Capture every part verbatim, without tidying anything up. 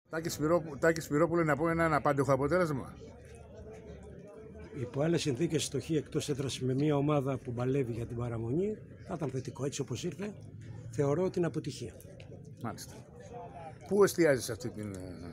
Τάκη Σπυρόπουλο, Τάκη Σπυρόπουλο να πω ένα αναπάντεχο αποτέλεσμα. Υπό άλλες συνθήκες στοχή εκτός έδρας με μια ομάδα που μπαλεύει για την παραμονή θα ήταν θετικό. Έτσι όπως ήρθε, θεωρώ την αποτυχία. Μάλιστα. Πού εστιάζεις αυτή την...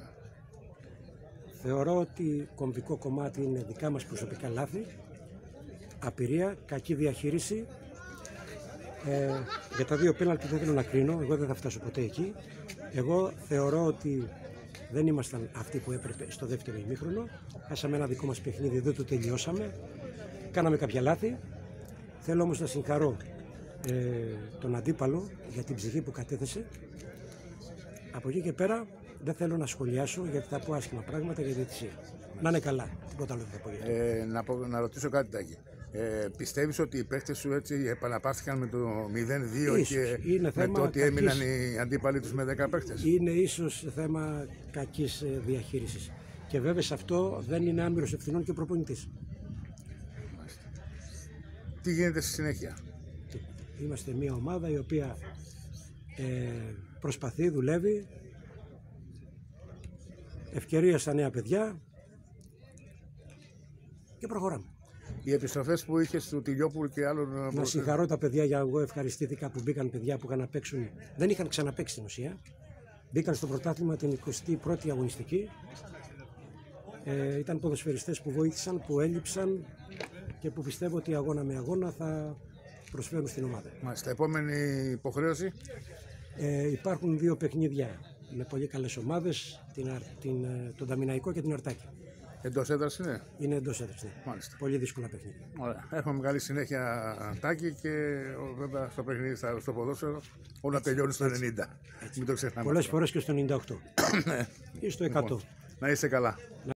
Θεωρώ ότι κομβικό κομμάτι είναι δικά μας προσωπικά λάθη, απειρία, κακή διαχείριση. Ε, για τα δύο πέναλτι δεν θέλω να κρίνω, εγώ δεν θα φτάσω ποτέ εκεί. Εγώ θεωρώ ότι δεν ήμασταν αυτοί που έπρεπε στο δεύτερο ημίχρονο. Χάσαμε ένα δικό μας παιχνίδι, δεν το τελειώσαμε. Κάναμε κάποια λάθη. Θέλω όμως να συγχαρώ ε, τον αντίπαλο για την ψυχή που κατέθεσε. Από εκεί και πέρα δεν θέλω να σχολιάσω γιατί θα πω άσχημα πράγματα για διαιτησία. Να είναι καλά, τίποτα άλλο δεν θα πω για αυτό. Ε, να, πω, να ρωτήσω κάτι, Τάκη. Ε, πιστεύεις ότι οι παίκτες σου έτσι επαναπαύθηκαν με το μηδέν δύο και είναι με το ότι κακής... έμειναν οι αντίπαλοι τους με δέκα παίκτες? Είναι ίσως θέμα κακής διαχείρισης. Και βέβαια σε αυτό δεν είναι άμυρος ευθυνών και ο προπονητής. Τι γίνεται στη συνέχεια? Είμαστε μια ομάδα η οποία ε, προσπαθεί, δουλεύει, ευκαιρία στα νέα παιδιά και προχωράμε. Οι επιστροφές που είχες του Τηλιόπουλου και άλλων... Να συγχαρώ τα παιδιά, για εγώ ευχαριστήθηκα που μπήκαν παιδιά που είχαν να παίξουν. Δεν είχαν ξαναπαίξει στην ουσία. Μπήκαν στο πρωτάθλημα την εικοστή πρώτη αγωνιστική. Ε, ήταν ποδοσφαιριστές που βοήθησαν, που έλειψαν και που πιστεύω ότι αγώνα με αγώνα θα προσφέρουν στην ομάδα. Μάλιστα. Επόμενη υποχρέωση. Ε, υπάρχουν δύο παιχνίδια με πολύ καλές ομάδες, την, την, τον Ταμιναϊκό και την Αρτάκη. Εντός έδρας είναι? Είναι εντός έδρας, ναι. Μάλιστα. Πολύ δύσκολα παιχνίδια. Ωραία. Έχουμε καλή συνέχεια, Τάκη, και βέβαια στο παιχνίδι, στο ποδόσφαιρο, όλα τελειώνουν στο ενενήντα. Μην το ξεχνάμε. Πολλές φορές και στο ενενήντα οκτώ ή στο εκατό. Λοιπόν, να είστε καλά.